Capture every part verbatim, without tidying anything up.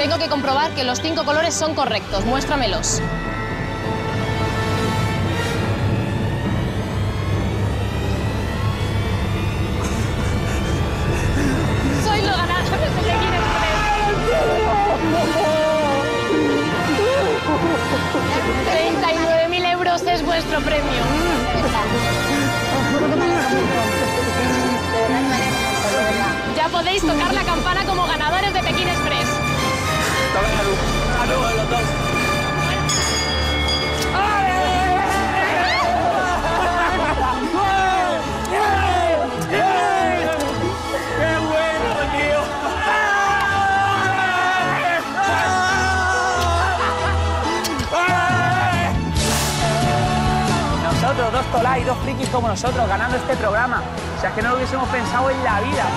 tengo que comprobar que los cinco colores son correctos. Muéstramelos. Soy los ganadores de Pekín Express. treinta y nueve mil euros es vuestro premio. Ya podéis tocar la campana como ganadores de Pekín Express. ¡Salud a los dos! ¡Qué bueno, tío! Nosotros, dos tolás y dos frikis como nosotros, ganando este programa. O sea, es que no lo hubiésemos pensado en la vida.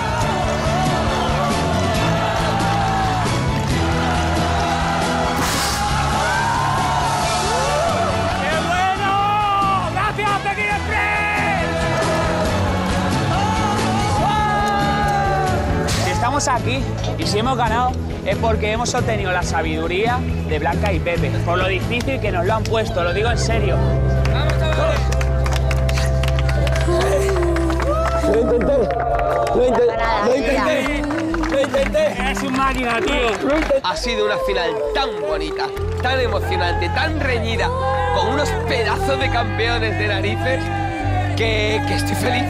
Estamos aquí y si hemos ganado es porque hemos obtenido la sabiduría de Blanca y Pepe, por lo difícil que nos lo han puesto, lo digo en serio. ¡Vamos, chavales! Lo intenté, lo intenté, lo intenté, lo intenté. Es un máquina, tío. Ha sido una final tan bonita, tan emocionante, tan reñida, con unos pedazos de campeones de narices que, que estoy feliz.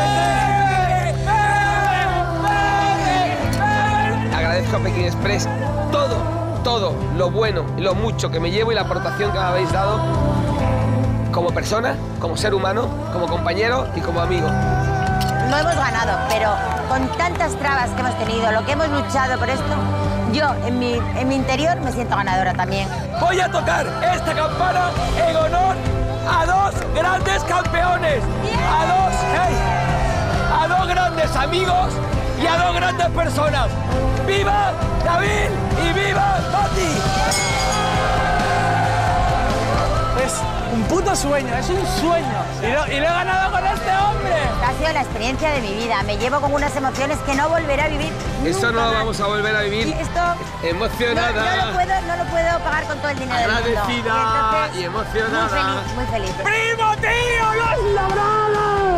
Agradezco a Pekín Express todo, todo lo bueno y lo mucho que me llevo y la aportación que me habéis dado como persona, como ser humano, como compañero y como amigo. No hemos ganado, pero con tantas trabas que hemos tenido, lo que hemos luchado por esto, yo en mi, en mi interior me siento ganadora también. Voy a tocar esta campana en honor a dos grandes campeones, a dos, hey, a dos grandes amigos y a dos grandes personas. ¡Viva David y viva Pati! Es un puto sueño, es un sueño. Y lo, y lo he ganado con este hombre. Ha sido la experiencia de mi vida. Me llevo con unas emociones que no volveré a vivir. Eso no lo vamos a volver a vivir. Y esto emocionada. No, no, lo puedo, no lo puedo pagar con todo el dinero del mundo. Agradecida y, y emocionada. Muy feliz, muy feliz. ¡Primo, tío! ¡Lo has logrado!